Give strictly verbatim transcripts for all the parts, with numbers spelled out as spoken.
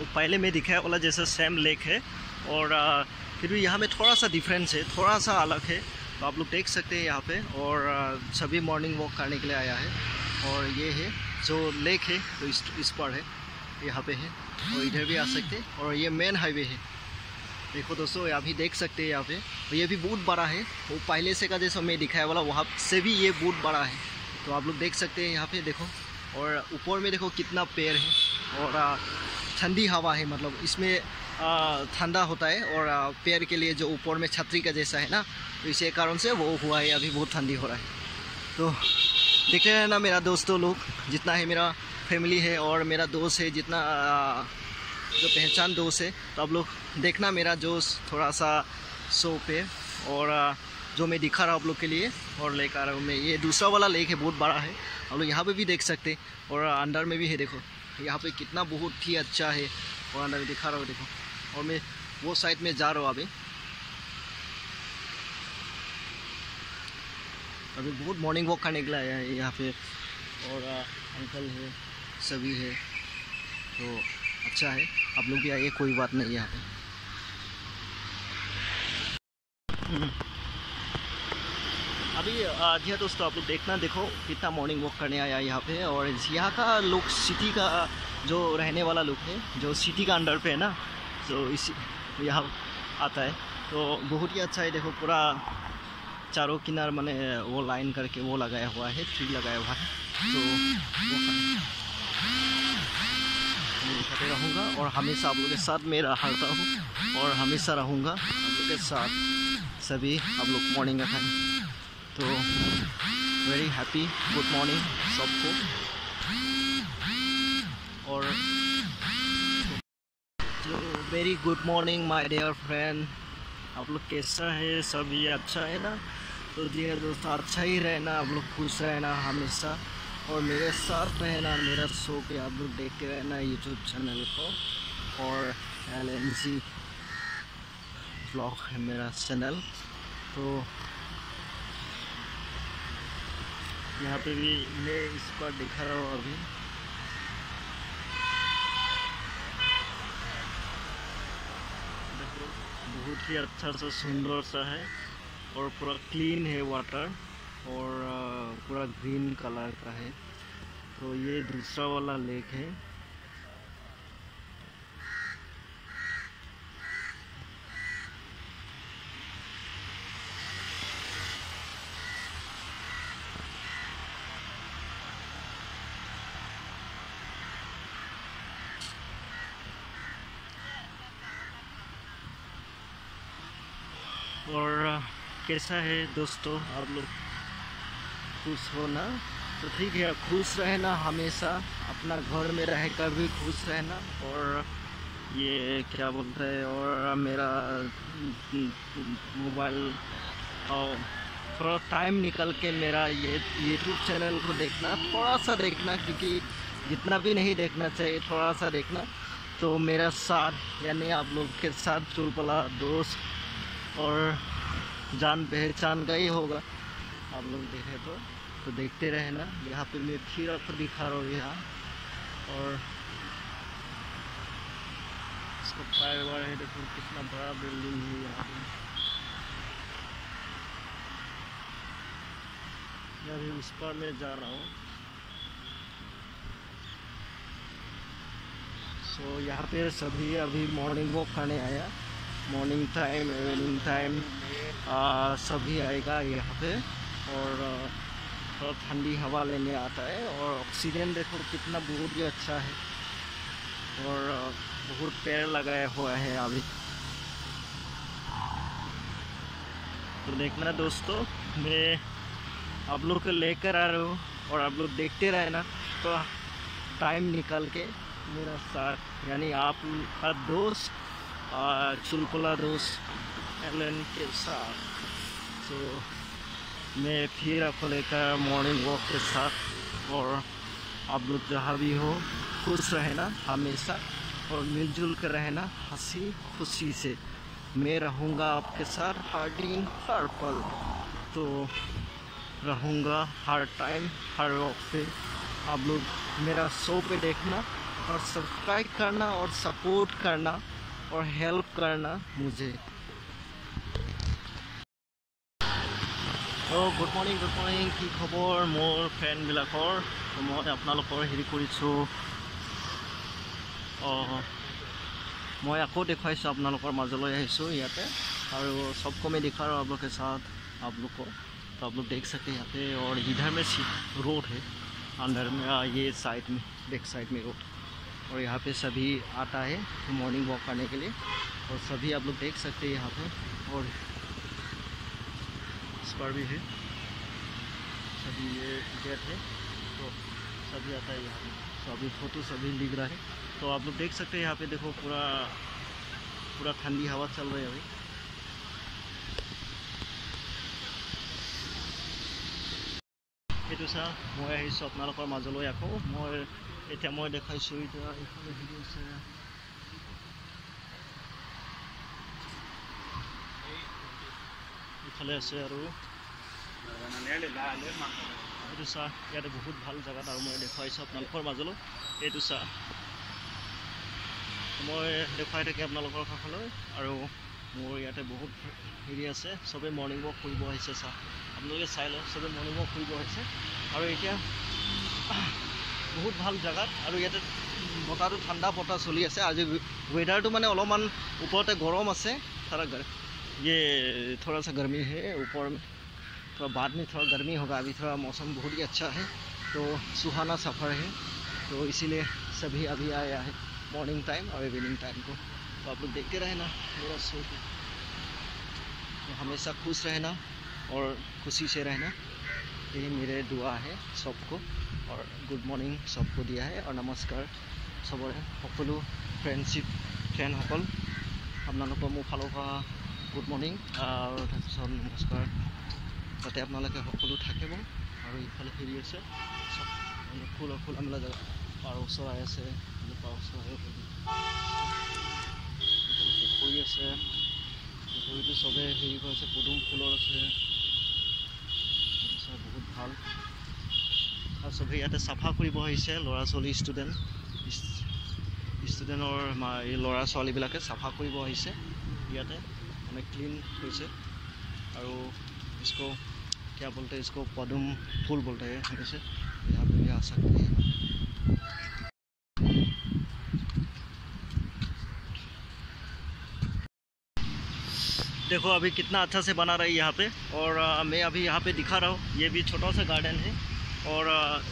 वो पहले में दिखाया वाला जैसा सेम लेक है, और आ, फिर भी यहाँ में थोड़ा सा डिफरेंस है, थोड़ा सा अलग है। तो आप लोग देख सकते हैं यहाँ पे, और आ, सभी मॉर्निंग वॉक करने के लिए आया है। और ये है जो लेक है, तो इस इस पर है, यहाँ पे है, और इधर भी आ सकते हैं। और ये मेन हाईवे है, देखो दोस्तों, यहाँ भी देख सकते हैं यहाँ पे। और ये भी बहुत बड़ा है, वो पहले से का जैसा मैं दिखाया वाला वहाँ से भी ये बहुत बड़ा है। तो आप लोग देख सकते हैं यहाँ पे, देखो। और ऊपर में देखो कितना पेड़ है, और ठंडी हवा है, मतलब इसमें ठंडा होता है। और पेड़ के लिए जो ऊपर में छतरी का जैसा है ना, तो इसी कारण से वो हुआ है, अभी बहुत ठंडी हो रहा है। तो देख रहे हैं ना मेरा दोस्तों लोग, जितना है मेरा फैमिली है और मेरा दोस्त है, जितना जो पहचान दोस्त है, तो आप लोग देखना मेरा जोश थोड़ा सा शो पे। और जो मैं दिखा रहा हूँ आप लोग के लिए और लेकर आ रहा हूँ मैं, ये दूसरा वाला लेक है, बहुत बड़ा है, आप लोग यहाँ पे भी देख सकते हैं। और अंदर में भी है, देखो यहाँ पे कितना बहुत ही अच्छा है। और अंदर में दिखा रहा हूँ, देखो। और मैं वो साइड में जा रहा हूँ अभी अभी बहुत मॉर्निंग वॉक करने के लिए आया है यहाँ पे। और अंकल है, सभी है, तो अच्छा है, आप लोग भी आइए, कोई बात नहीं है यहाँ पे। अभी जी हाँ दोस्तों, आप लोग देखना, देखो कितना मॉर्निंग वॉक करने आया यहाँ पे। और यहाँ का लोग, सिटी का जो रहने वाला लोग है, जो सिटी का अंडर पे है ना, तो इसी यहाँ आता है। तो बहुत ही अच्छा है, देखो पूरा चारों किनार मैंने वो लाइन करके वो लगाया हुआ है, ट्री लगाया हुआ है। तो वो मैं दिखाते रहूँगा, और हमेशा आप लोगों के साथ मैं रहता हूँ, और हमेशा रहूँगा आप लोगों के साथ। सभी आप लोग मॉर्निंग का टाइम, तो वेरी हैप्पी गुड मॉर्निंग सबको। और तो very good morning my dear friend, आप लोग कैसा है? सब ये अच्छा है ना? तो जी दोस्तों, अच्छा ही रहना, आप लोग खुश रहना हमेशा, और मेरे साथ रहना, मेरा शो पे आप लोग देखते रहना यूट्यूब चैनल को। और एल एन जी व्लॉग है मेरा चैनल। तो यहाँ पे भी मैं इस पर दिखा रहा हूँ अभी, देखो बहुत ही अच्छा सा सुंदर सा है, और पूरा क्लीन है वाटर, और पूरा ग्रीन कलर का है। तो ये दूसरा वाला लेक है। और कैसा है दोस्तों, आप लोग खुश हो ना? तो ठीक है, खुश रहना हमेशा, अपना घर में रहकर भी खुश रहना। और ये क्या बोलते हैं, और मेरा मोबाइल, और थोड़ा टाइम निकल के मेरा ये यूट्यूब चैनल को देखना, थोड़ा सा देखना, क्योंकि जितना भी नहीं देखना चाहिए, थोड़ा सा देखना। तो मेरा साथ, यानी आप लोग के साथ चुलबुला दोस्त और जान पहचान का ही होगा, आप लोग देखें तो तो देखते रहना। यहाँ पे मैं फिर आपको दिखा रहा हूँ यहाँ, और इसको फायर वायर है, देखो कितना बड़ा बिल्डिंग है यहाँ पे। अभी उस पर मैं जा रहा हूँ। सो यहाँ पे सभी अभी मॉर्निंग वॉक करने आया, मॉर्निंग टाइम, इवनिंग टाइम सभी आएगा यहाँ पे। और थोड़ा ठंडी हवा लेने आता है, और ऑक्सीजन देखो कितना बहुत ही अच्छा है, और बहुत पेड़ लगाया हुआ है अभी। तो देखना दोस्तों, मैं आप लोग को लेकर आ रहा हूँ, और आप लोग देखते रहना। तो टाइम निकाल के मेरा साथ, यानी आप का दोस्त, चुलबुला दोस्त एलन के साथ। तो मैं फिर आपको लेकर मॉर्निंग वॉक के साथ, और आप लोग जहाँ भी हो खुश रहना हमेशा, और मिलजुल कर रहना हंसी खुशी से। मैं रहूँगा आपके साथ हर दिन हर पल, तो रहूँगा हर टाइम हर वक्त पे। आप लोग मेरा शो पे देखना, और सब्सक्राइब करना और सपोर्ट करना और हेल्प करना मुझे। तो गुड मर्निंग गुड मर्निंग की खबर मोर फ्रेंडबिलाकर। मैं आपनालोकर हेरि करिছোঁ मैं आको देखुवाइছোঁ आपनालोकर মাজলৈ আহিছোঁ ইয়াতে और सबको मैं दिखा रहा हूँ आप लोग के साथ आप लोग को। तो आप लोग देख सकते हैं यहाँ पे और इधर में रोड है अंदर में ये साइड में बैक साइड में रोड और यहाँ पे सभी आता है मॉर्निंग वॉक करने के लिए और सभी आप लोग देख सकते हैं यहाँ पे और इस पर भी है सभी ये गेट है तो सभी आता है यहाँ पे। तो अभी फोटो सभी लिख रहा है तो आप लोग देख सकते हैं यहाँ पे देखो पूरा पूरा ठंडी हवा चल रही है अभी। সেইটো চা মই আহিছোঁ আপোনালোকৰ মাজলৈ আকৌ মই এতিয়া মই দেখাইছোঁ এতিয়া এইফালে ভিডিঅ' আছে এইফালে আছে আৰু এইটো চা ইয়াতে বহুত ভাল জেগাত আৰু মই দেখুৱাইছোঁ আপোনালোকৰ মাজলৈ। এইটো চা মই দেখুৱাই থাকি আপোনালোকৰ কাষলৈ আৰু মোৰ ইয়াতে বহুত হেৰি আছে সবে মৰ্নিং ৱাক কৰিব আহিছে চা আপোনালোকে চাই লওক সবে মৰ্নিং ৱাক কৰিব আহিছে আৰু এতিয়া বহুত ভাল জেগাত আৰু ইয়াতে বতাহটো ঠাণ্ডা বতাহ চলি আছে। আজি वेदरটো মানে অলপমান ওপৰতে গৰম আছে थोड़ा ये थोड़ा सा गर्मी है ऊपर में थोड़ा बाद में थोड़ा गर्मी होगा। अभी थोड़ा मौसम बहुत ही अच्छा है तो सुहाना सफ़र है तो इसीलिए सभी अभी आया है मॉर्निंग टाइम और इवनिंग टाइम को। तो आप लोग देखते रहना मेरा शो को तो हमेशा खुश रहना और खुशी से रहना यही मेरे दुआ है सबको। और गुड मॉर्निंग सबको दिया है और नमस्कार सबरे सकलो फ्रेंडशिप फ्रेंडসকল আপোনালোকৰ মোৰ ফালৰ পৰা गुड मॉर्निंग और তাৰপিছত नमस्कार যাতে আপোনালোকে সকলো থাকিব। আৰু ইফালে হেৰি আছে চব ফুল ফুল আমলা জেগা পাৰ চৰাই আছে পাৰ চৰাই পুখুৰী আছে পুখুৰীটো চবে হেৰি কৰিছে পদুম ফুলৰ আছে বহুত ভাল আৰু চবেই ইয়াতে চাফা কৰিব আহিছে ল'ৰা ছোৱালী ষ্টুডেণ্ট ষ্টুডেণ্টৰ এই ল'ৰা ছোৱালীবিলাকে চাফা কৰিব আহিছে ইয়াতে মানে क्लीन হৈছে আৰু इसको क्या बोलते हैं इसको पदुम फूल बोलते हैं ऐसे यहाँ पे भी आ सकते हैं। देखो अभी कितना अच्छा से बना रहा है यहाँ पे और आ, मैं अभी यहाँ पे दिखा रहा हूँ ये भी छोटा सा गार्डन है और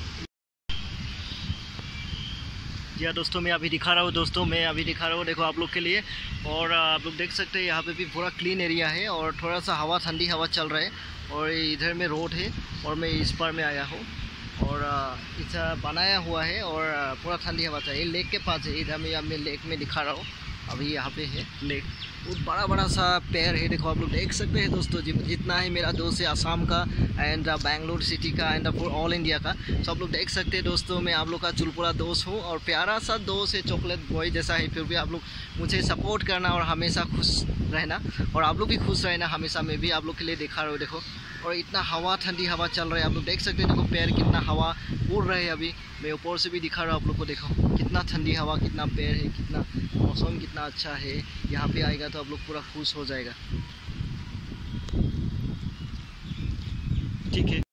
जी हाँ दोस्तों मैं अभी दिखा रहा हूँ दोस्तों मैं अभी दिखा रहा हूँ देखो आप लोग के लिए और आप लोग देख सकते हैं यहाँ पे भी पूरा क्लीन एरिया है और थोड़ा सा हवा ठंडी हवा चल रहा है और इधर में रोड है और मैं इस पर में आया हूँ और इतना बनाया हुआ है और पूरा ठंडी हवा चाहिए लेक के पास है। इधर में मैं लेक में दिखा रहा हूँ अभी यहाँ पे है लेक बहुत बड़ा बड़ा सा पेड़ है देखो आप लोग देख सकते हैं दोस्तों जितना है मेरा दोस्त है आसाम का एंड बेंगलोर सिटी का एंड फॉर ऑल इंडिया का। तो आप लोग देख सकते हैं दोस्तों मैं आप लोग का चुलपुरा दोस्त हूँ और प्यारा सा दोस्त है चॉकलेट बॉय जैसा है फिर भी आप लोग मुझे सपोर्ट करना और हमेशा खुश रहना और आप लोग भी खुश रहना हमेशा। मैं भी आप लोग के लिए दिखा रहा हूँ देखो और इतना हवा ठंडी हवा चल रहा है आप लोग देख सकते हैं देखो पेड़ कितना हवा उड़ रहे हैं। अभी मैं ऊपर से भी दिखा रहा हूँ आप लोग को देखो कितना ठंडी हवा कितना पेड़ है कितना मौसम कितना अच्छा है। यहाँ पे आएगा तो आप लोग पूरा खुश हो जाएगा ठीक है।